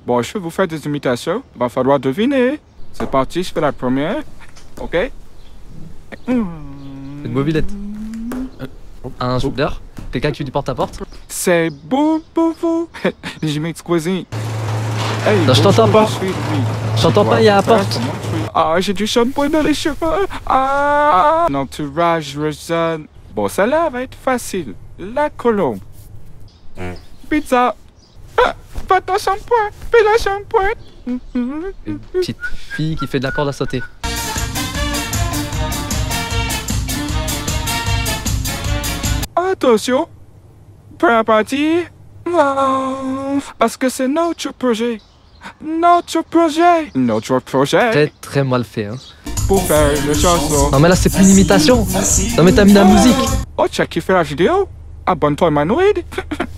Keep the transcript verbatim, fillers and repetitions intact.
Bon, je vais vous faire des imitations. Va falloir deviner. C'est parti, je fais la première. Ok? Une mobilette. Un soudeur. Quelqu'un qui fait du porte-à-porte. C'est beau pour vous. Je m'excuse. Hey, non, je t'entends pas. Je t'entends pas, il y a la porte. Ah, j'ai du shampoing dans les cheveux. Ah, un entourage résonne. Bon, celle-là va être facile. La colombe. Pizza. Ah, pas ton shampoing. Fais le shampoing. Une petite fille qui fait de la corde à sauter. Attention. Prêt partir? Parce que c'est notre projet. Notre projet. Notre projet. Très très mal fait, hein. Pour faire le chanson. Non mais là c'est plus une imitation. Non mais t'as mis la musique. Oh, tu as kiffé la vidéo? Abonne-toi à Manoïd.